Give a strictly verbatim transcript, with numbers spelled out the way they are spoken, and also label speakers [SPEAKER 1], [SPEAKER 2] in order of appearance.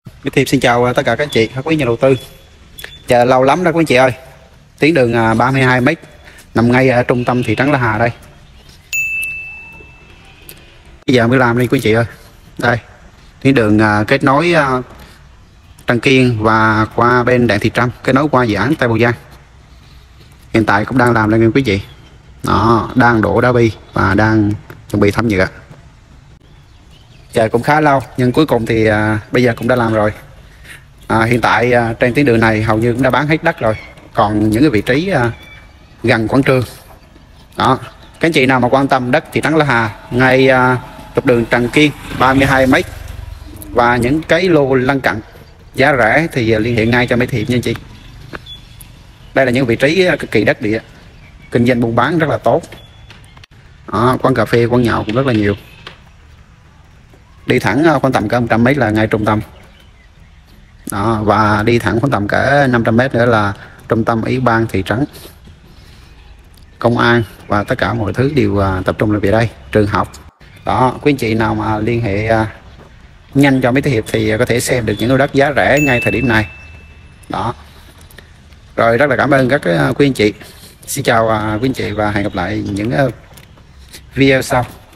[SPEAKER 1] Mỹ Thiệp xin chào tất cả các anh chị, các quý nhà đầu tư. Chờ lâu lắm đó quý anh chị ơi. Tuyến đường ba mươi hai mét nằm ngay ở trung tâm thị trấn La Hà đây. Bây giờ mới làm đi quý anh chị ơi. Đây, tuyến đường kết nối Trần Kiên và qua bên Đặng Thị Trâm, kết nối qua dự án Tây Bồ Giang. Hiện tại cũng đang làm đây quý anh chị. Đó, đang đổ đá bi và đang chuẩn bị thấm nhựa. Chờ cũng khá lâu nhưng cuối cùng thì à, bây giờ cũng đã làm rồi. À, hiện tại à, trên tuyến đường này hầu như cũng đã bán hết đất rồi, còn những cái vị trí à, gần quảng trường. Đó, các anh chị nào mà quan tâm đất thị trấn La Hà ngay à, trục đường Trần Kiên ba mươi hai mét và những cái lô lân cận giá rẻ thì liên hệ ngay cho Mỹ Thiệp nha anh chị. Đây là những vị trí cực kỳ đắc địa, kinh doanh buôn bán rất là tốt. Đó, quán cà phê, quán nhậu cũng rất là nhiều. Đi thẳng khoảng tầm cỡ một trăm mét là ngay trung tâm. Đó, và đi thẳng khoảng tầm cỡ năm trăm mét nữa là trung tâm ủy ban thị trấn, công an và tất cả mọi thứ đều tập trung lại về đây, trường học. Đó, quý anh chị nào mà liên hệ nhanh cho Mỹ Thiệp thì có thể xem được những lô đất giá rẻ ngay thời điểm này. Đó. Rồi, rất là cảm ơn các quý anh chị. Xin chào quý anh chị và hẹn gặp lại những video sau.